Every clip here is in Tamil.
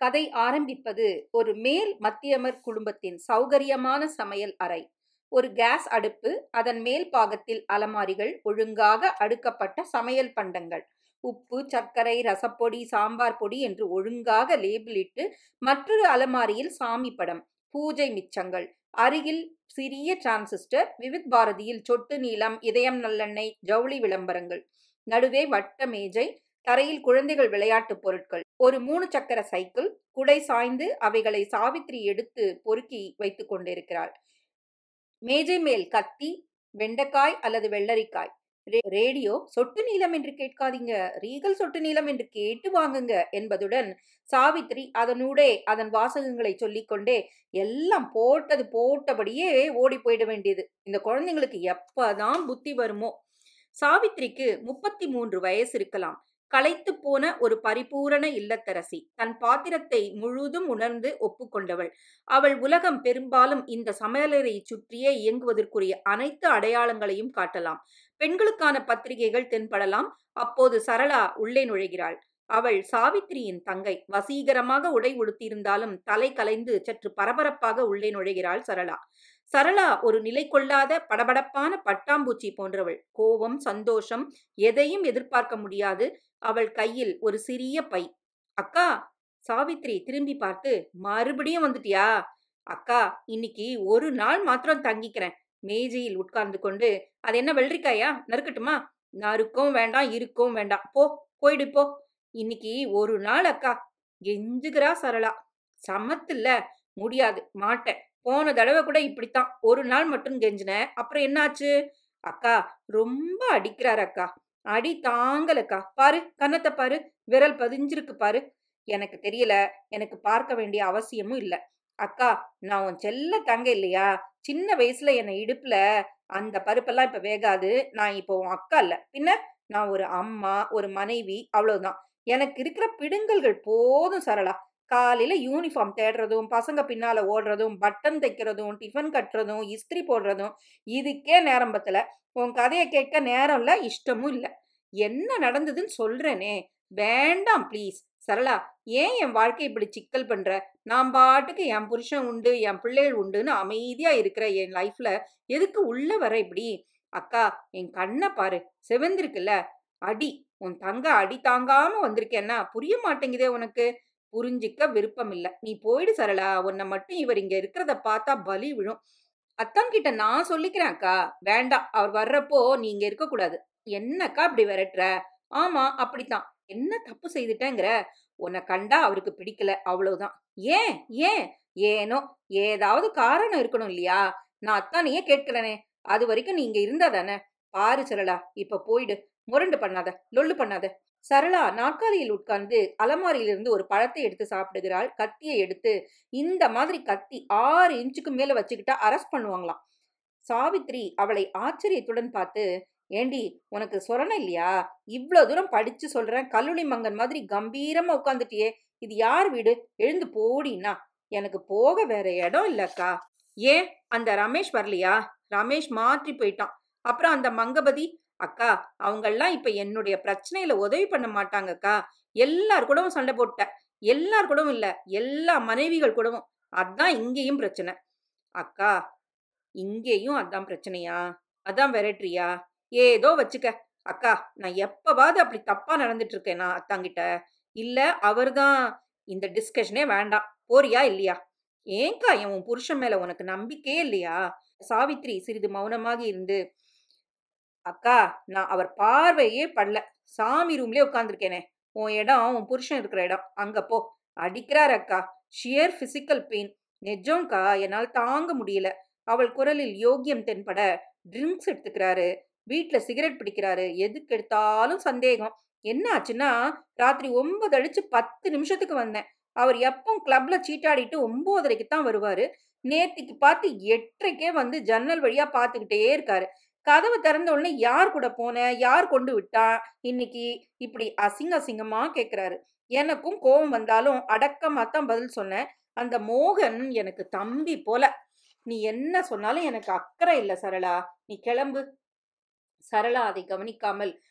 கதை ஆரம்பிப்பது ஒரு மேல் மத்தியமர் குடும்பத்தின் சௌகரியமான சமையல் அறை. ஒரு கேஸ் அடுப்பு, அதன் மேல் பாகத்தில் அலமாரிகள், ஒழுங்காக அடுக்கப்பட்ட சமையல் பண்டங்கள், உப்பு, சர்க்கரை, ரசப்பொடி, சாம்பார் பொடி என்று ஒழுங்காக லேபிளிட்டு, மற்றொரு அலமாரியில் சாமி படம், பூஜை மிச்சங்கள், அருகில் சிறிய டிரான்சிஸ்டர், விவித் பாரதியில் சொட்டு நீளம், இதயம் நல்லெண்ணெய், ஜவுளி விளம்பரங்கள், நடுவே வட்ட மேஜை, தரையில் குழந்தைகள் விளையாட்டு பொருட்கள், ஒரு 3 சக்கர சைக்கிள், குடை சாய்ந்து அவைகளை சாவித்திரி எடுத்து பொறுக்கி வைத்துக் கொண்டிருக்கிறாள். மேஜை மேல் கத்தி, வெண்டைக்காய் அல்லது வெள்ளரிக்காய், ரேடியோ. சொட்டு நீளம் என்று கேட்காதீங்க, ரீகல் சொட்டு நீளம் என்று கேட்டு வாங்குங்க என்பதுடன் சாவித்திரி அதனூடே அதன் வாசகங்களை சொல்லிக்கொண்டே எல்லாம் போட்டது போட்டபடியே ஓடி போயிட வேண்டியது. இந்த குழந்தைங்களுக்கு எப்பதான் புத்தி வருமோ? சாவித்திரிக்கு 33 வயசு இருக்கலாம். களைத்து போன ஒரு பரிபூரண இல்லத்தரசி. தன் பாத்திரத்தை முழுதும் உணர்ந்து ஒப்புக்கொண்டவள். அவள் உலகம் பெரும்பாலும் இந்த சமையலறை சுற்றியே இயங்குவதற்குரிய அனைத்து அடையாளங்களையும் காட்டலாம். பெண்களுக்கான பத்திரிகைகள் தென்படலாம். அப்போது சரளா உள்ளே நுழைகிறாள். அவள் சாவித்திரியின் தங்கை. வசீகரமாக உடை உடுத்தியிருந்தாலும் தலை கலைந்து சற்று பரபரப்பாக உள்ளே நுழைகிறாள் சரளா. சரளா ஒரு நிலை கொள்ளாத படபடப்பான பட்டாம்பூச்சி போன்றவள். கோபம், சந்தோஷம், எதையும் எதிர்பார்க்க முடியாது. அவள் கையில் ஒரு சிறிய பை. அக்கா. சாவித்திரி திரும்பி பார்த்து, மறுபடியும் வந்துட்டியா? அக்கா, இன்னைக்கு ஒரு நாள் மாத்திரம் தங்கிக்கிறேன். மேஜையில் உட்கார்ந்து கொண்டு, அது என்ன வெள்ளரிக்காயா? நறுக்கட்டுமா? நறுக்கவும் வேண்டாம், இருக்கவும் வேண்டாம். போயிடு போ. இன்னைக்கு ஒரு நாள் அக்கா. கெஞ்சுகிறா சரளா. சமத்துல. முடியாது, மாட்டேன். போன தடவை கூட இப்படித்தான். ஒரு நாள் மட்டும் கெஞ்சினேன். அப்புறம் என்னாச்சு? அக்கா, ரொம்ப அடிக்கிறார் அக்கா. அடி தாங்கலக்கா. பாரு, கன்னத்தை பாரு, விரல் பதிஞ்சிருக்கு பாரு. எனக்கு தெரியல, எனக்கு பார்க்க வேண்டிய அவசியமும் இல்ல. அக்கா, நான் உன் செல்ல தங்க இல்லையா? சின்ன வயசுல என்னை இடுப்புல அந்த பருப்பெல்லாம் இப்ப வேகாது. நான் இப்போ உன் அக்கா இல்ல, பின்ன நான் ஒரு அம்மா, ஒரு மனைவி, அவ்வளவுதான். எனக்கு இருக்கிற பிடுங்கல்கள் போதும் சரளா. காலையில யூனிஃபார்ம் தேடுறதும், பசங்க பின்னால ஓடுறதும், பட்டன் தைக்கிறதும், டிஃபன் கட்டுறதும், இஸ்திரி போடுறதும், இதுக்கே நேரம் பத்தல. உன் கதையை கேட்க நேரம் இல்ல, இஷ்டமும் இல்ல. என்ன நடந்ததுன்னு சொல்றேனே. வேண்டாம் ப்ளீஸ். சரளா, ஏன் என் வாழ்க்கை இப்படி சிக்கல் பண்ற? நான் பாட்டுக்கு என் புருஷன் உண்டு, என் பிள்ளைகள் உண்டுன்னு அமைதியா இருக்கிற என் லைஃப்ல எதுக்கு உள்ள வர இப்படி? அக்கா, என் கண்ணை பாரு, செவந்திருக்குல்ல. அடி. உன் தங்க அடி தாங்காம வந்திருக்கேன்னா புரிய மாட்டேங்குதே உனக்கு. புரிஞ்சிக்க விருப்பம் இல்ல. நீ போயிடு சரளா. உன்னை மட்டும் இவர் இங்க இருக்கிறத பார்த்தா பலி விழும். அத்தான் கிட்ட நான் சொல்லிக்கிறேன் அக்கா. வேண்டாம், அவர் வர்றப்போ நீ இங்க இருக்க கூடாது. என்னக்கா இப்படி விரட்டுற? ஆமா, அப்படித்தான். என்ன தப்பு செய்துட்டேங்கிற? உன்னை கண்டா அவருக்கு பிடிக்கல, அவ்வளவுதான். ஏன் ஏன்? ஏனோ, ஏதாவது காரணம் இருக்கணும் இல்லையா? நான் அத்தானையே கேட்கிறேனே. அது வரைக்கும் நீ இங்க இருந்தா தானே? பாரு சரளா, இப்ப போயிடு. முரண்டு பண்ணாத, லொல்லு பண்ணாத. சரளா நாற்காலியில் உட்கார்ந்து அலமாரியிலிருந்து ஒரு பழத்தை எடுத்து சாப்பிடுகிறாள். கத்தியை எடுத்து, இந்த மாதிரி கத்தி 6 இன்ச்சுக்கு மேல வச்சுக்கிட்டா அரெஸ்ட் பண்ணுவாங்களாம். சாவித்திரி அவளை ஆச்சரியத்துடன் பார்த்து, ஏண்டி, உனக்கு சொரணை இல்லையா? இவ்வளவு தூரம் படிச்சு சொல்றேன், கல்லூரி மங்கன் மாதிரி கம்பீரமா உட்காந்துட்டியே. இது யார் வீடு? எழுந்து போடினா. எனக்கு போக வேற இடம் இல்லக்கா. ஏன், அந்த ரமேஷ் வரலையா? ரமேஷ் மாற்றி போயிட்டான். அப்புறம் அந்த மங்கபதி அக்கா, அவங்கெல்லாம் இப்ப என்னுடைய பிரச்சனையில உதவி பண்ண மாட்டாங்கக்கா. எல்லார் கூடவும் சண்டை போட்ட. எல்லார் கூடவும் இல்ல, எல்லா மனைவிகள் கூடவும். அதான் இங்கேயும் பிரச்சனை. அக்கா, இங்கேயும் அதான் பிரச்சனையா? அதான் விரட்டுறியா? ஏதோ வச்சுக்க. அக்கா, நான் எப்பவாவது அப்படி தப்பா நடந்துட்டு இருக்கேனா அத்தாங்கிட்ட? இல்ல அவர்தான்? இந்த டிஸ்கஷனே வேண்டாம். போறியா இல்லையா? ஏங்கா, உன் புருஷன் மேல உனக்கு நம்பிக்கையே இல்லையா? சாவித்ரி சிறிது மௌனமாக இருந்து, அக்கா, நான் அவர் பார்வையே படல. சாமி ரூம்லயே உட்கார்ந்துருக்கேனே. உன் இடம் உன் புருஷன் இருக்கிற இடம். அங்க போ. அடிக்கிறார் அக்கா. Shear physical pain. நெஜம்கா, என்னால் தாங்க முடியல. அவள் குரலில் யோக்கியம் தென்பட, ட்ரிங்க்ஸ் எடுத்துக்கிறாரு, வீட்டுல சிகரெட் பிடிக்கிறாரு, எதுக்கு எடுத்தாலும் சந்தேகம். என்ன ஆச்சுன்னா, ராத்திரி 9 அடிச்சு 10 நிமிஷத்துக்கு வந்தேன். அவர் எப்போ கிளப்ல சீட்டாடிட்டு 9:30க்கு தான் வருவாரு. நேத்திக்கு பார்த்து 8:30க்கே வந்து ஜன்னல் வழியா பார்த்துக்கிட்டே இருக்காரு. கதவு திறந்த உடனே யார் கூட போன, யார் கொண்டு விட்டா, இன்னைக்கு இப்படி அசிங்கமா கேட்கிறாரு. எனக்கும் கோபம் வந்தாலும் அடக்கமா தான் பதில் சொன்னேன். அந்த மோகன் எனக்கு தம்பி போல. நீ என்ன சொன்னாலும் எனக்கு அக்கறை இல்லை சரளா. நீ கிளம்பு. சரளா அதை கவனிக்காமல்,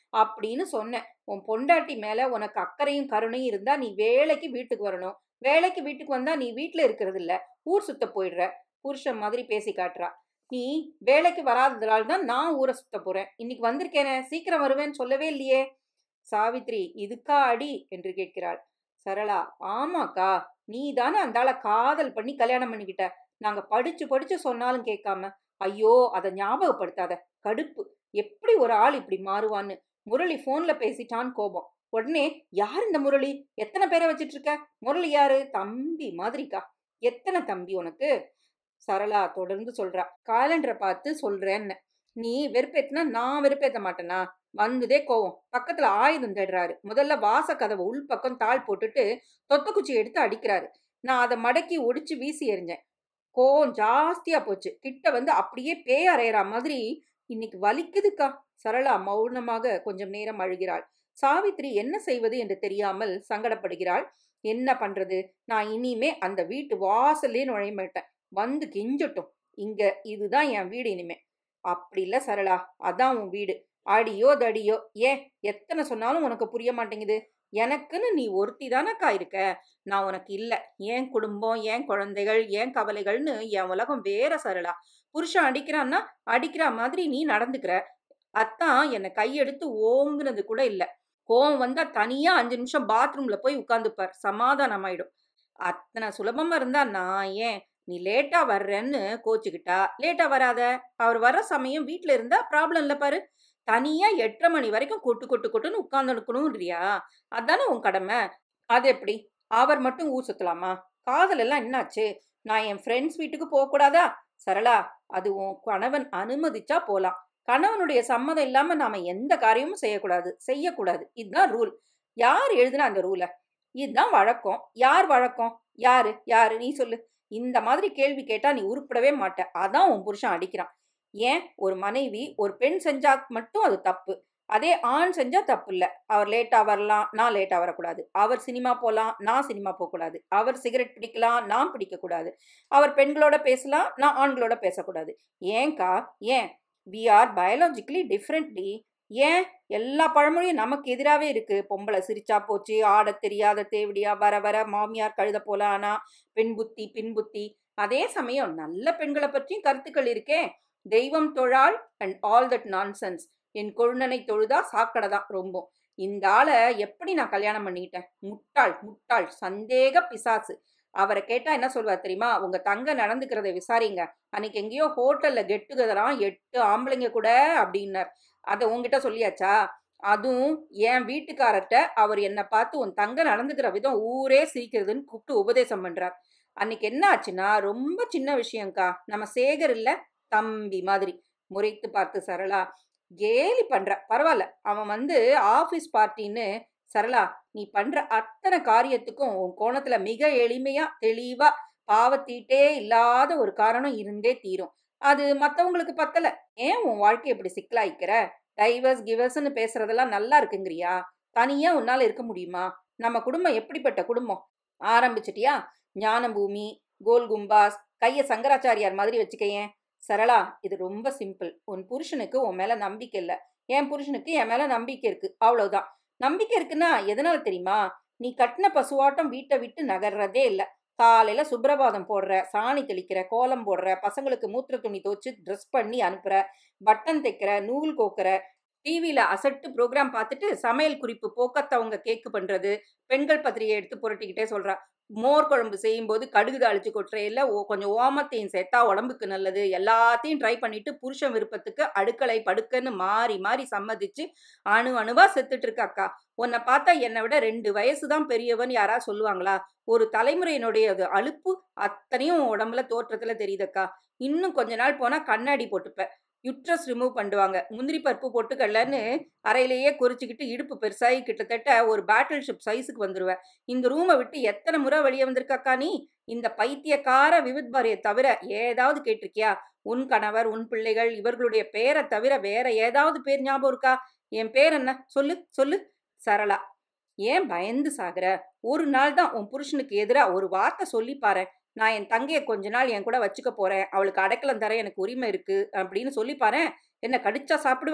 அப்படின்னு சொன்னேன். உன் பொண்டாட்டி மேல உனக்கு அக்கறையும் கருணையும் இருந்தா நீ வேலைக்கு வீட்டுக்கு வரணும். வேலைக்கு வீட்டுக்கு வந்தா நீ வீட்டுல இருக்கிறது இல்ல, ஊர் சுத்த போயிடுற. புருஷன் மாதிரி பேசி காட்டுறா. நீ வேலைக்கு வராததால தான் நான் ஊரை சுத்த போறேன். இன்னைக்கு வந்திருக்கேனே, சீக்கிரம் வருவேன்னு சொல்லவே இல்லையே. சாவித்ரி, இதுக்கா அடி என்று கேட்கிறாள். சரளா, ஆமாக்கா, நீ தானே அந்த ஆளை காதல் பண்ணி கல்யாணம் பண்ணிக்கிட்ட. நாங்க படிச்சு படிச்சு சொன்னாலும் கேட்காம. ஐயோ, அதை ஞாபகப்படுத்தாத. கடுப்பு. எப்படி ஒரு ஆள் இப்படி மாறுவான்னு. முரளி போன்ல பேசிட்டான்னு கோபம். உடனே, யார் இந்த முரளி? எத்தனை பேரை வச்சிட்டு இருக்க? முரளி யாரு? தம்பி மாதிரிக்கா. எத்தனை தம்பி உனக்கு? சரளா தொடர்ந்து சொல்றா. காலண்டரை பார்த்து சொல்றேன்னு. நீ வெறுப்பேத்தினா நான் வெறுப்பேத்த மாட்டேனா? வந்ததே கோவம். பக்கத்துல ஆயுதம் தேடுறாரு. முதல்ல வாச கதவை உள்பக்கம் தாள் போட்டுட்டு தொத்த குச்சி எடுத்து அடிக்கிறாரு. நான் அதை மடக்கி ஒடிச்சு வீசி எறிஞ்சேன். கோவம் ஜாஸ்தியா போச்சு. கிட்ட வந்து அப்படியே பேய் அறையிற மாதிரி. இன்னைக்கு வலிக்குதுக்கா. சரளா மௌனமாக கொஞ்சம் நேரம் அழுகிறாள். சாவித்ரி என்ன செய்வது என்று தெரியாமல் சங்கடப்படுகிறாள். என்ன பண்றது? நான் இனிமே அந்த வீட்டு வாசல்லே நுழைய மாட்டேன். வந்து கெஞ்சட்டும். இங்க இதுதான் என் வீடு இனிமே. அப்படி இல்ல சரளா, அதான் உன் வீடு. அடியோ தடியோ. ஏன் எத்தனை சொன்னாலும் உனக்கு புரிய மாட்டேங்குது? எனக்குன்னு நீ ஒருத்தி தானக்கா இருக்க. நான் உனக்கு இல்ல. ஏன் குடும்பம், ஏன் குழந்தைகள், ஏன் கவலைகள்னு என் உலகம் வேற சரளா. புருஷன் அடிக்கிறான்னா அடிக்கிற மாதிரி நீ நடந்துக்கிற. அத்தான் என்னை கையெடுத்து ஓங்குனது கூட இல்ல. கோவம் வந்தா தனியா 5 நிமிஷம் பாத்ரூம்ல போய் உட்கார்ந்துப்பார். சமாதானம் ஆயிடும். அத்தனை சுலபமா இருந்தா நான் ஏன்? நீ லேட்டா வர்றேன்னு கோச்சுக்கிட்டா லேட்டா வராத. அவர் வர்ற சமயம் வீட்டுல இருந்தா ப்ராப்ளம் இல்ல பாரு. தனியா 8:30 மணி வரைக்கும் கொட்டு கொட்டு கொட்டுன்னு உட்கார்ந்துக்கணும்ன்றியா? அதானே உன் கடமை. அது எப்படி? அவர் மட்டும் ஊர் சுத்தலாமா? காதல் எல்லாம் என்னாச்சு? நான் என் ஃப்ரெண்ட்ஸ் வீட்டுக்கு போக கூடாதா? சரளா, அது உன் கணவன் அனுமதிச்சா போலாம். கணவனுடைய சம்மதம் இல்லாம நாம எந்த காரியமும் செய்யக்கூடாது. இதுதான் ரூல். யார் எழுதுனா அந்த ரூல? இதுதான் வழக்கம். யார் வழக்கம்? யாரு நீ சொல்லு. இந்த மாதிரி கேள்வி கேட்டா நீ உருப்படவே மாட்ட. அதான் உன் புருஷன் அடிக்கிறான். ஏன்? ஒரு மனைவி ஒரு பெண் செஞ்சா மட்டும் அது தப்பு. அதே ஆண் செஞ்சா தப்பு இல்ல. அவர் லேட்டா வரலாம், நான் லேட்டா வரக்கூடாது. அவர் சினிமா போலாம், நான் சினிமா போகக்கூடாது. அவர் சிகரெட் பிடிக்கலாம், நான் பிடிக்க கூடாது. அவர் பெண்களோட பேசலாம், நான் ஆண்களோட பேசக்கூடாது. ஏன்கா? ஏன்? We are biologically differently. ஏன்? எல்லா பழமொழியும் நமக்கு எதிராவே இருக்கு. பொம்பளை சிரிச்சா போச்சு, ஆட தெரியாத தேவடியா, வர வர மாமியார் கழுத போல ஆனா, பெண் புத்தி பின் புத்தி. அதே சமயம் நல்ல பெண்களை பற்றியும் கருத்துக்கள் இருக்கே. தெய்வம் தொழாள் அண்ட் ஆல் தட் நான்சென்ஸ். என் கொழுந்தனை தொழுதா சாக்கடை தான் ரொம்ப. இந்த ஆளை எப்படி நான் கல்யாணம் பண்ணிக்கிட்டேன்? முட்டாள் முட்டாள், சந்தேக பிசாசு. அவரை கேட்டா என்ன சொல்வார் தெரியுமா? உங்க தங்க நடந்துக்கிறத விசாரிங்க. அன்னைக்கு எங்கேயோ ஹோட்டல்ல கெட்டுக்கதெல்லாம் 8 ஆம்பளைங்க கூட அப்படின்னார். அதை உங்ககிட்ட சொல்லியாச்சா? அதுவும் என் வீட்டுக்காரர்கிட்ட அவர் என்னை பார்த்து உன் தங்க நடந்துக்கிற விதம் ஊரே சிரிக்கிறதுன்னு கூப்பிட்டு உபதேசம் பண்றார். அன்னைக்கு என்ன ஆச்சுன்னா, ரொம்ப சின்ன விஷயம்க்கா. நம்ம சேகர் இல்ல, தம்பி மாதிரி. முறைத்து பார்த்து சரளா, கேலி பண்ற. பரவாயில்ல, அவன் வந்து ஆபீஸ் பார்ட்டின்னு. சரளா, நீ பண்ற அத்தனை காரியத்துக்கும் உன் கோணத்துல மிக எளிமையா தெளிவா பாவத்தீட்டே இல்லாத ஒரு காரணம் இருந்தே தீரும். அது மத்தவங்களுக்கு பத்தல. ஏன் உன் வாழ்க்கை இப்படி சிக்கலாய்க்கிற? டைவர்ஸ் கிவர்ஸ்ன்னு பேசுறதெல்லாம் நல்லா இருக்குங்கிறியா? தனியா உன்னால இருக்க முடியுமா? நம்ம குடும்பம் எப்படிப்பட்ட குடும்பம்? ஆரம்பிச்சிட்டியா? ஞானபூமி, கோல் கும்பாஸ், கைய சங்கராச்சாரியார் மாதிரி வச்சுக்கையேன். சரளா, இது ரொம்ப சிம்பிள். உன் புருஷனுக்கு உன் மேல நம்பிக்கை இல்ல. என் புருஷனுக்கு என் மேல நம்பிக்கை இருக்கு. அவ்வளவுதான். நம்பிக்கை இருக்குன்னா எதனால தெரியுமா? நீ கட்டின பசுவாட்டம் வீட்டை விட்டு நகர்றதே இல்ல. காலையில சுப்ரபாதம் போடுற, சாணி தெளிக்கிற, கோலம் போடுற, பசங்களுக்கு மூத்திர துணி துவச்சு ட்ரெஸ் பண்ணி அனுப்புற, பட்டன் தைக்கிற, நூல் கோக்குற, டிவியில அசட்டு ப்ரோக்ராம் பார்த்துட்டு சமையல் குறிப்பு போக்கத்தவங்க கேக்கு பண்றது, பெண்கள் பத்திரிகை எடுத்து புரட்டிக்கிட்டே சொல்றா. மோர் குழம்பு செய்யும்போது கடுகு தாளிச்சு கொட்டுறையில கொஞ்சம் ஓமத்தையும் சேர்த்தா உடம்புக்கு நல்லது. எல்லாத்தையும் ட்ரை பண்ணிட்டு புருஷன் விருப்பத்துக்கு அடுக்களை படுக்கன்னு மாறி மாறி சம்மதிச்சு அணுவா செத்துட்டு இருக்க அக்கா. உன்னை பார்த்தா என்னை விட 2 வயசு தான் பெரியவன் யாரா சொல்லுவாங்களா? ஒரு தலைமுறையினுடைய அலுப்பு அத்தனையும் உடம்புல தோற்றத்துல தெரியுதக்கா. இன்னும் கொஞ்ச நாள் போனா கண்ணாடி போட்டுப்ப. யுட்ரஸ் ரிமூவ் பண்ணுவாங்க. முந்திரி பருப்பு பொட்டுக்கடலன்னு அறையிலேயே குறிச்சுக்கிட்டு இடுப்பு பெருசாகி கிட்டத்தட்ட ஒரு பேட்டில் ஷிப் சைஸுக்கு வந்துருவேன். இந்த ரூமை விட்டு எத்தனை முறை வெளியே வந்திருக்காக்கா நீ? இந்த பைத்தியக்கார விவித் பாரியை தவிர ஏதாவது கேட்டிருக்கியா? உன் கணவர், உன் பிள்ளைகள், இவர்களுடைய பேரை தவிர வேற ஏதாவது பேர் ஞாபகம் இருக்கா? என் பேர் என்ன? சொல்லு சொல்லு. சரளா, ஏன் பயந்து சாகுற? ஒரு நாள் தான் உன் புருஷனுக்கு எதிரா ஒரு வார்த்தை சொல்லி பாரு. நான் என் தங்கையை கொஞ்ச நாள் என் கூட வச்சுக்க போறேன், அவளுக்கு அடைக்கலம் தர எனக்கு உரிமை இருக்கு அப்படின்னு சொல்லி பாரு. என்ன கடிச்சா சாப்பிடுவார்?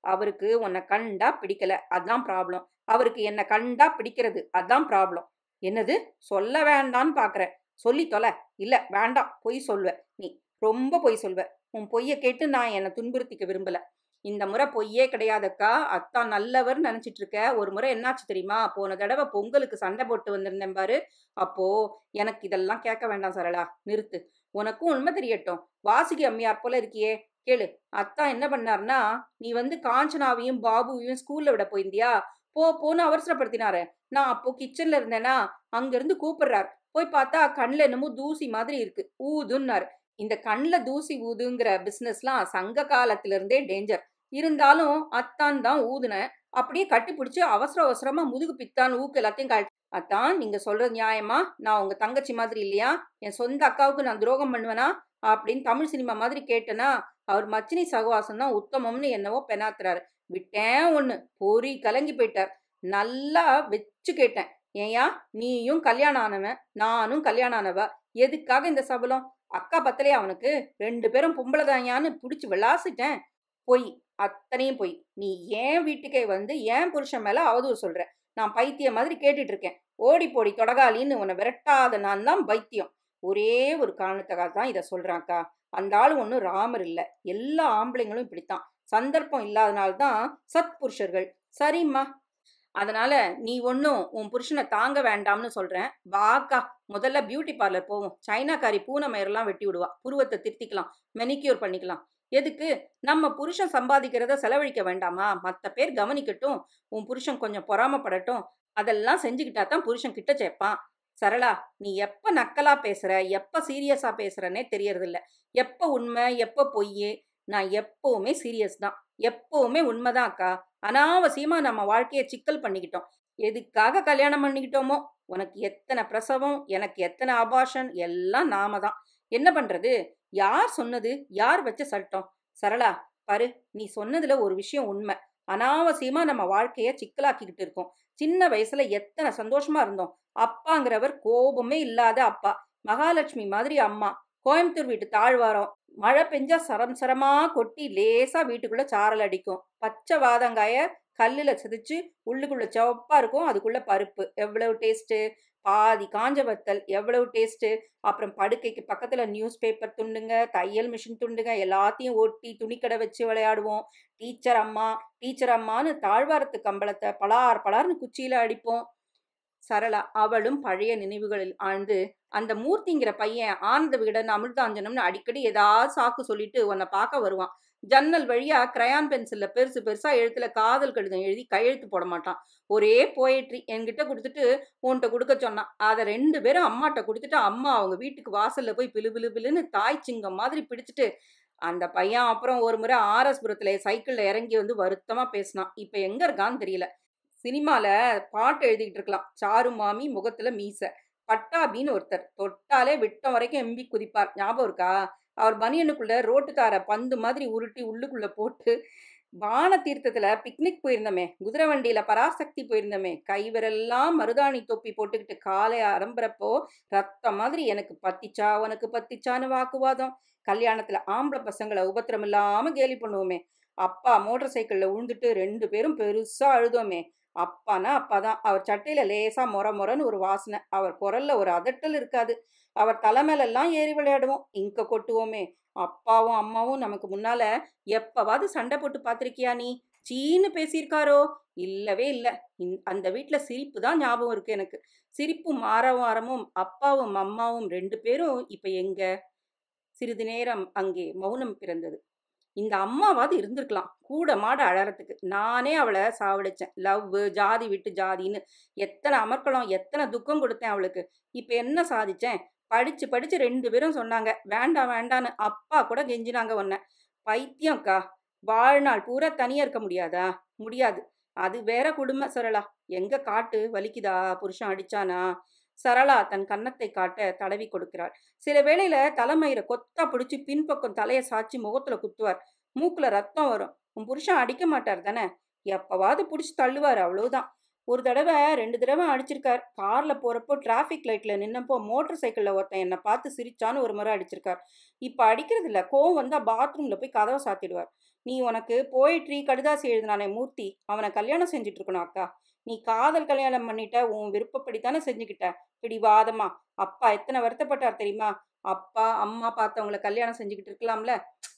அவருக்கு உன்னை கண்டா பிடிக்கல, அதான் ப்ராப்ளம். அவருக்கு என்ன கண்டா பிடிக்கிறது, அதான் ப்ராப்ளம். என்னது, சொல்ல வேண்டான்னு பாக்குற? சொல்லி தொலை. இல்ல வேண்டாம், பொய் சொல்வ நீ, ரொம்ப பொய் சொல்வ. உன் பொய்ய கேட்டு நான் என்னை துன்புறுத்திக்க விரும்பல. இந்த முறை பொய்யே கிடையாதக்கா, அத்தான் நல்லவர் நினைச்சிட்டு இருக்க. ஒரு முறை என்னாச்சு தெரியுமா? போன தடவை பொங்கலுக்கு சண்டை போட்டு வந்திருந்தேன் பாரு. அப்போ எனக்கு இதெல்லாம் கேட்க வேண்டாம் சரளா, நிறுத்து. உனக்கும் உண்மை தெரியட்டும். வாசுகி அம்மையார் போல இருக்கியே, கேளு. அத்தான் என்ன பண்ணாருன்னா, நீ வந்து காஞ்சனாவையும் பாபுவையும் ஸ்கூல்ல விட போயிருந்தியா, போன்னு அவசரப்படுத்தினாரு. நான் அப்போ கிச்சன்ல இருந்தேனா, அங்கிருந்து கூப்பிடுறாரு. போய் பார்த்தா கண்ணுல என்னமோ தூசி மாதிரி இருக்கு, ஊதுன்னாரு. இந்த கண்ணுல தூசி ஊதுங்கிற பிசினஸ்லாம் சங்க காலத்துல இருந்தே டேஞ்சர். இருந்தாலும் அத்தான் தான் ஊதுன. அப்படியே கட்டி பிடிச்சு அவசர அவசரமா முதுகு பித்தான் ஊக்கு எல்லாத்தையும் அத்தான், நீங்க சொல்றது நியாயமா? நான் உங்க தங்கச்சி மாதிரி இல்லையா? என் சொந்த அக்காவுக்கு நான் துரோகம் பண்ணுவேனா அப்படின்னு தமிழ் சினிமா மாதிரி கேட்டனா, அவர் மச்சினி சகவாசம் தான் உத்தமம்னு என்னவோ பெனாத்துறாரு. விட்டேன் ஒண்ணு, பொறி கலங்கி போயிட்டார். நல்லா வச்சு கேட்டேன். ஏயா, நீயும் கல்யாணம் ஆனவன், நானும் கல்யாணம் ஆனவ, எதுக்காக இந்த சபலம்? அக்கா பத்தலையா அவனுக்கு? 2 பேரும் பொம்பளைதாயான்னு பிடிச்சி விளாசிட்டேன். பொய், அத்தனையும் பொய். நீ ஏன் வீட்டுக்கே வந்து ஏன் புருஷன் மேல அவதூறு சொல்ற? நான் பைத்திய மாதிரி கேட்டுட்டு இருக்கேன். ஓடி போடி தொடகாலின்னு உன்னை விரட்டாத நான் தான் பைத்தியம். ஒரே ஒரு காரணத்துக்காக தான் இதை சொல்றான்க்கா. அந்த ஆளு ஒன்றும் ராமர் இல்லை. எல்லா ஆம்பளைங்களும் இப்படித்தான். சந்தர்ப்பம் இல்லாதனால்தான் சத்புருஷர்கள். சரிம்மா, அதனால நீ ஒன்றும் உன் புருஷனை தாங்க வேண்டாம்னு சொல்றேன். வாக்கா, முதல்ல பியூட்டி பார்லர் போவோம். சைனாக்காரி பூனை மயிரெல்லாம் வெட்டி விடுவா. புருவத்தை திருத்திக்கலாம், மெனிக்யூர் பண்ணிக்கலாம். எதுக்கு? நம்ம புருஷன் சம்பாதிக்கிறத செலவழிக்க வேண்டாமா? மற்ற பேர் கவனிக்கட்டும், உன் புருஷன் கொஞ்சம் பொறாமப்படட்டும். அதெல்லாம் செஞ்சுக்கிட்டா தான் புருஷன் கிட்ட சேர்ப்பான். சரளா, நீ எப்ப நக்கலா பேசுற, எப்ப சீரியஸா பேசுறனே தெரியறதில்ல. எப்ப உண்மை, எப்ப பொய்யே? நான் எப்பவுமே சீரியஸ் தான், எப்பவுமே உண்மைதான் அக்கா. அனாவசியமா நம்ம வாழ்க்கையை சிக்கல் பண்ணிக்கிட்டோம். எதுக்காக கல்யாணம் பண்ணிக்கிட்டோமோ? உனக்கு எத்தனை பிரசவம், எனக்கு எத்தனை அபார்ஷன், எல்லாம் நாம தான். என்ன பண்றது? யார் சொன்னது? யார் வச்ச சட்டம்? சரளா, பாரு, நீ சொன்னதுல ஒரு விஷயம் உண்மை. அனாவசியமா நம்ம வாழ்க்கைய சிக்கலாக்கிக்கிட்டு இருக்கோம். சின்ன வயசுல எத்தனை சந்தோஷமா இருந்தோம். அப்பாங்கிறவர் கோபமே இல்லாத அப்பா, மகாலட்சுமி மாதிரி அம்மா, கோயம்புத்தூர் வீட்டு தாழ்வாரம். மழை பெஞ்சா சரம் சரமா கொட்டி லேசா வீட்டுக்குள்ள சாரல் அடிக்கும். பச்சை வாதங்காய கல்லுல செதிச்சு உள்ளுக்குள்ள சிவப்பா இருக்கும், அதுக்குள்ள பருப்பு. எவ்வளவு டேஸ்ட்! பாதி காஞ்ச வத்தல், எவ்வளவு டேஸ்ட்! அப்புறம் படுக்கைக்கு பக்கத்துல நியூஸ் பேப்பர் துண்டுங்க, தையல் மிஷின் துண்டுங்க எல்லாத்தையும் ஒட்டி துணிக்கடை வச்சு விளையாடுவோம். டீச்சர் அம்மா, டீச்சர் அம்மான்னு தாழ்வாரத்து கம்பளத்தை பலார் பலார்னு குச்சியில அடிப்போம். சரளா அவளும் பழைய நினைவுகளில் ஆழ்ந்து, அந்த மூர்த்திங்கிற பையன் ஆனந்த விகடன் அமிர்தாஞ்சனம்னு அடிக்கடி ஏதாவது சாக்கு சொல்லிட்டு உன்னை பார்க்க வருவான். ஜன்னல் வழியா கிரையான் பென்சில்ல பெருசு பெருசா எழுத்துல காதல் கடிதம் எழுதி கையெழுத்து போட மாட்டான். ஒரே போயட்ரி என்கிட்ட கொடுத்துட்டு உன்கிட்ட கொடுக்க சொன்னான். அதை 2 பேரும் அம்மாட்ட கொடுத்துட்டு அம்மா அவங்க வீட்டுக்கு வாசல்ல போய் பிலு பிலு பிலுன்னு தாய் சிங்கம் மாதிரி பிடிச்சிட்டு, அந்த பையன் அப்புறம் ஒரு முறை ஆர்எஸ்புரத்துல சைக்கிள்ல இறங்கி வந்து வருத்தமா பேசினான். இப்ப எங்க இருக்கான்னு தெரியல. சினிமால பாட்டு எழுதிக்கிட்டு இருக்கலாம். சாரு மாமி முகத்துல மீச, பட்டாபின்னு ஒருத்தர், தொட்டாலே விட்டம் வரைக்கும் எம்பி குதிப்பார். ஞாபகம் இருக்கா? அவர் பனியனுக்குள்ள ரோட்டு தார பந்து மாதிரி உருட்டி உள்ளுக்குள்ள போட்டு, வான தீர்த்தத்துல பிக்னிக் போயிருந்தோமே, குதிரை வண்டியில பராசக்தி போயிருந்தோமே, கைவிரெல்லாம் மருதாணி தொப்பி போட்டுக்கிட்டு காலை அரம்புறப்போ ரத்தம் மாதிரி எனக்கு பத்திச்சா உனக்கு பத்திச்சான்னு வாக்குவாதம். கல்யாணத்துல ஆம்பளை பசங்களை உபத்திரம் இல்லாம கேலி பண்ணுவோமே. அப்பா மோட்டார் சைக்கிள்ல உழுந்துட்டு 2 பேரும் பெருசா அழுதோமே. அப்பானா அப்பாதான். அவர் சட்டையில லேசா மொரன்னு ஒரு வாசனை. அவர் குரல்ல ஒரு அதட்டல் இருக்காது. அவர் தலைமையிலெல்லாம் ஏறி விளையாடுவோம், இங்க கொட்டுவோமே. அப்பாவும் அம்மாவும் நமக்கு முன்னால எப்பவாவது சண்டை போட்டு பார்த்திருக்கியா நீ? சீன்னு பேசியிருக்காரோ? இல்லவே இல்ல. அந்த வீட்டுல சிரிப்பு தான் ஞாபகம் இருக்கு எனக்கு. சிரிப்பும் ஆரவாரமும். அப்பாவும் அம்மாவும் 2 பேரும் இப்ப எங்க? சிறிது நேரம் அங்கே மௌனம் பிறந்தது. இந்த அம்மாவாவது இருந்திருக்கலாம், கூட மாட அழறதுக்கு. நானே அவளை சாவடிச்சேன். லவ், ஜாதி விட்டு ஜாதின்னு எத்தனை அமர்க்களம், எத்தனை துக்கம் கொடுத்தேன் அவளுக்கு. இப்ப என்ன சாதிச்சேன்? படிச்சு படிச்சு 2 பேரும் சொன்னாங்க வேண்டாம் வேண்டான்னு. அப்பா கூட கெஞ்சினாங்க உன்னை. பைத்தியம்க்கா. வாழ்நாள் பூரா தனியா இருக்க முடியாதா? முடியாது. அது வேற குடும்ப. சரளா, எங்க காட்டு வலிக்குதா? புருஷன் அடிச்சானா? சரளா தன் கன்னத்தை காட்ட தடவி கொடுக்கிறாள். சில வேளையில தலைமயிரை கொத்தா பிடிச்சி பின்பக்கம் தலையை சாச்சி முகத்துல குத்துவார். மூக்குல ரத்தம் வரும். உன் புருஷன் அடிக்க மாட்டார் தானே? எப்பவாவது பிடிச்சி தள்ளுவார், அவ்வளவுதான். ஒரு தடவை 2 தடவை அடிச்சிருக்கார். கார்ல போறப்போ டிராஃபிக் லைட்ல நின்னப்போ மோட்டார் சைக்கிள்ல ஒருத்தன் என்ன பார்த்து சிரிச்சான்னு ஒரு முறை அடிச்சிருக்கார். இப்ப அடிக்கிறது இல்ல. கோவம் வந்தா பாத்ரூம்ல போய் கதவை சாத்திடுவார். நீ உனக்கு போயட்ரி கடிதாசி எழுதினானே மூர்த்தி, அவனை கல்யாணம் செஞ்சுட்டு இருக்கணும் அக்கா. நீ காதல் கல்யாணம் பண்ணிட்ட, உன் விருப்பப்படி தானே செஞ்சுக்கிட்ட. பிடிவாதமா. அப்பா எத்தனை வருத்தப்பட்டார் தெரியுமா? அப்பா அம்மா பார்த்தவங்கள கல்யாணம் செஞ்சுக்கிட்டு இருக்கலாம்ல.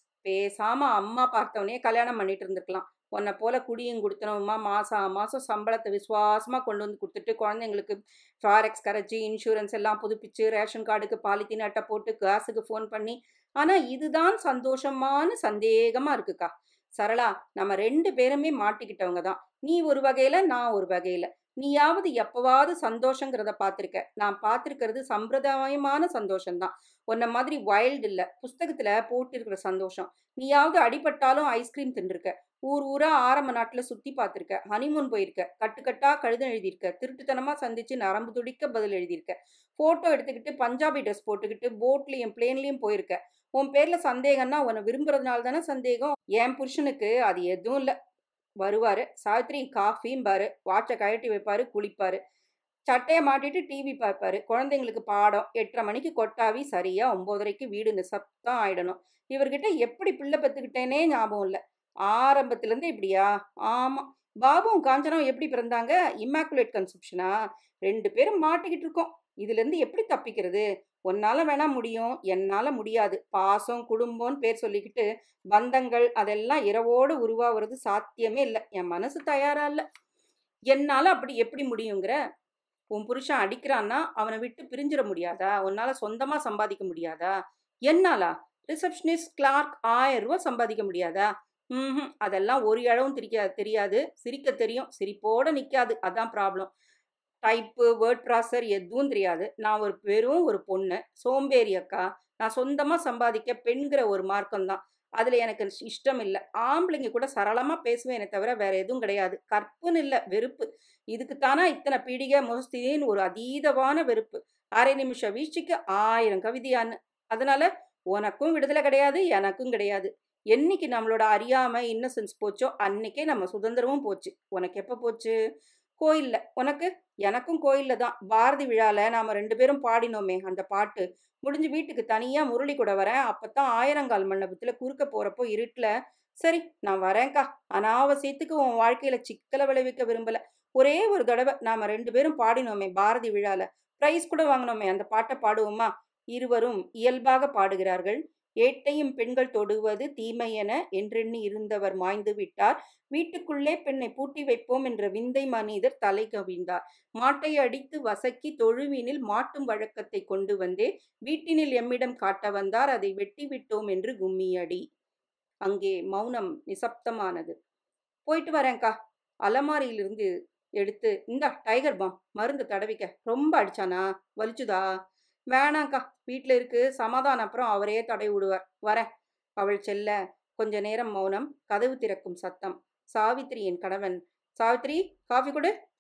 பேசாம அம்மா பார்த்தவனே கல்யாணம் பண்ணிட்டு இருந்திருக்கலாம். உன்னை போல குடியும் கொடுத்தனவுமா மாசம் சம்பளத்தை விசுவாசமா கொண்டு வந்து கொடுத்துட்டு குழந்தைங்களுக்கு ஃபாரெக்ஸ் கரைச்சி இன்சூரன்ஸ் எல்லாம் புதுப்பிச்சு ரேஷன் கார்டுக்கு பாலித்தீன் அட்டை போட்டு காசுக்கு ஃபோன் பண்ணி. ஆனா இதுதான் சந்தோஷமான சந்தேகமா இருக்குக்கா. சரளா, நம்ம 2 பேருமே மாட்டிக்கிட்டவங்க தான். நீ ஒரு வகையில, நான் ஒரு வகையில. நீயாவது எப்பவாவது சந்தோஷங்கிறத பார்த்திருக்க. நான் பார்த்திருக்கிறது சம்பிரதாயமான சந்தோஷம்தான். உன்ன மாதிரி வைல்டு இல்ல. புஸ்தகத்துல போட்டிருக்கிற சந்தோஷம். நீயாவது அடிபட்டாலும் ஐஸ்கிரீம் தின்றுருக்க. ஊர் ஊரா ஆரம்ப நாட்டுல சுத்தி பார்த்திருக்க. ஹனிமூன் போயிருக்க. கட்டுக்கட்டா கடிதம் எழுதியிருக்க. திருட்டுத்தனமா சந்திச்சு நரம்பு துடிக்க பதில் எழுதியிருக்க. போட்டோ எடுத்துக்கிட்டு பஞ்சாபி ட்ரெஸ் போட்டுக்கிட்டு போட்லயும் பிளேன்லயும் போயிருக்க. உன் பேர்ல சந்தேகம்னா உன்னை விரும்புறதுனால தானே சந்தேகம். என் புருஷனுக்கு அது எதுவும் இல்ல. வருவாரு, சாவித்திரி காஃபிம்பாரு, வாட்சை கழட்டி வைப்பாரு, குளிப்பாரு, சட்டையை மாட்டிட்டு டிவி பார்ப்பாரு, குழந்தைங்களுக்கு பாடம், 8:30 மணிக்கு கொட்டாவி, சரியா 9:30க்கு வீடு நிசப்தம் ஆயிடணும். இவர்கிட்ட எப்படி பிள்ளை பெத்துக்கிட்டேனே ஞாபகம் இல்லை. ஆரம்பத்திலேருந்து இப்படியா? ஆமா. பாபுவும் காஞ்சனாவும் எப்படி பிறந்தாங்க? இம்மாக்குலேட் கன்செப்ஷனா? 2 பேரும் மாட்டிக்கிட்டு இருக்கோம். இதுலேருந்து எப்படி தப்பிக்கிறது? உன்னால வேணா முடியும், என்னால முடியாது. பாசம் குடும்பம்னு பேர் சொல்லிக்கிட்டு பந்தங்கள் அதெல்லாம் இரவோடு உருவாகிறது சாத்தியமே இல்லை. என் மனசு தயாரா இல்லை. என்னால அப்படி எப்படி முடியுங்கிற? உன் புருஷன் அடிக்கிறான்னா அவனை விட்டு பிரிஞ்சிட முடியாதா? உன்னால சொந்தமா சம்பாதிக்க முடியாதா? என்னாலா? ரிசப்ஷனிஸ்ட் கிளார்க் 1000 ரூபாய் சம்பாதிக்க முடியாதா? அதெல்லாம் ஒரு இழவும் தெரியாது. சிரிக்க தெரியும், சிரிப்போட நிக்காது. அதான் ப்ராப்ளம். டைப்பு வேர்ட் ப்ராசர் எதுவும் தெரியாது. நான் வெறும் ஒரு பொண்ணு, சோம்பேறி அக்கா. நான் சொந்தமா சம்பாதிக்க பெண்கிற ஒரு மார்க்கம் தான். அதுல எனக்கு இஷ்டம் இல்லை. ஆம்பளைங்க கூட சரளமா பேசுவேனே தவிர வேற எதுவும் கிடையாது. கற்புன்னு இல்லை, வெறுப்பு. இதுக்குத்தானா இத்தனை பீடிகை முகஸ்தின்னு ஒரு அதீதமான வெறுப்பு. அரை நிமிஷ வீழ்ச்சிக்கு 1000 கவிதையான்னு. அதனால உனக்கும் விடுதலை கிடையாது, எனக்கும் கிடையாது. என்னைக்கு நம்மளோட அறியாமை இன்னசென்ஸ் போச்சோ அன்னைக்கே நம்ம சுதந்திரமும் போச்சு. உனக்கு எப்ப போச்சு? கோயில்ல. உனக்கு? எனக்கும் கோயில்ல தான். பாரதி விழால நாம 2 பேரும் பாடினோமே அந்த பாட்டு. முடிஞ்சு வீட்டுக்கு தனியா முரளி கூட வரேன். அப்பதான் ஆயிரங்கால் மண்டபத்துல குறுக்க போறப்போ இருட்டுல, சரி நான் வரேன்க்கா. அனாவசியத்துக்கு உன் வாழ்க்கையில சிக்கலை விளைவிக்க விரும்பல. ஒரே ஒரு தடவை நாம 2 பேரும் பாடினோமே பாரதி விழால. பிரைஸ் கூட வாங்கினோமே, அந்த பாட்டை பாடுவோமா? இருவரும் இயல்பாக பாடுகிறார்கள். ஏட்டையும் பெண்கள் தொடுவது தீமையென என்றெண்ணி இருந்தவர் மாய்ந்து விட்டார். வீட்டுக்குள்ளே பெண்ணை பூட்டி வைப்போம் என்ற விந்தை மனிதர் தலை கவிழ்ந்தார். மாட்டை அடித்து வசக்கி தொழுவினில் மாட்டும் வழக்கத்தை கொண்டு வந்தே வீட்டினில் எம்மிடம் காட்ட வந்தார். அதை வெட்டி விட்டோம் என்று கும்மியடி. அங்கே மௌனம் நிசப்தமானது. போயிட்டு வரேன்க்கா. அலமாரியிலிருந்து எடுத்து, இந்தா டைகர் பாம், மருந்து தடவிக்க. ரொம்ப அடிச்சானா? வலிச்சுதா? வேணாங்க்கா, வீட்டில் இருக்கு, சமாதானம் அப்புறம் அவரே தடவி விடுவார். வரேன். அவள் செல்ல கொஞ்ச நேரம் மௌனம். கதவு திறக்கும் சத்தம். சாவித்திரியின் கணவன். சாவித்திரி, காஃபி கொடு.